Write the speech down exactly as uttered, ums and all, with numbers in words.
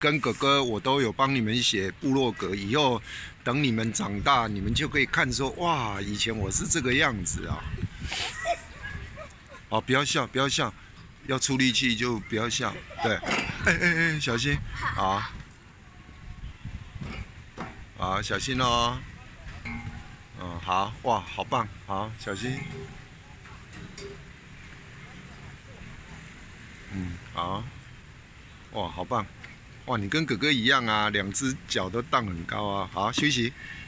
跟哥哥我都有帮你们写部落格，以后等你们长大，你们就可以看说，哇，以前我是这个样子啊。哦，不要笑，不要笑，要出力气就不要笑。对，哎哎哎，小心，好，好，小心哦。嗯，好，哇，好棒，好，小心。嗯，好，哇，好棒，哇，你跟哥哥一样啊，两只脚都荡很高啊。好，休息。